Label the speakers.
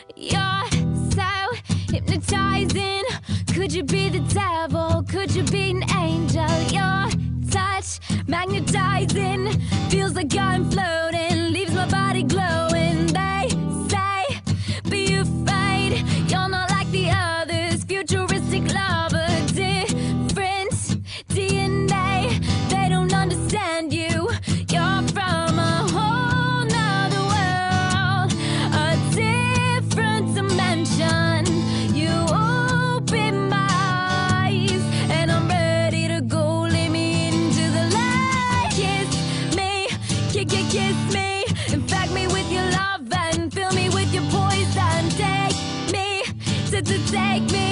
Speaker 1: You're so hypnotizing. Could you be the devil? Could you be an angel? Your touch magnetizing. Feels like I'm floating, leaves my body glowing. They say, be afraid, you're not like the others. Futuristic lover, different DNA. They don't understand you. You're from a whole nother world, a different dimension. You open my eyes, and I'm ready to go. Lead me into the light. Kiss me, kiss me. Infect me with your love and fill me with your poison. Take me, take me.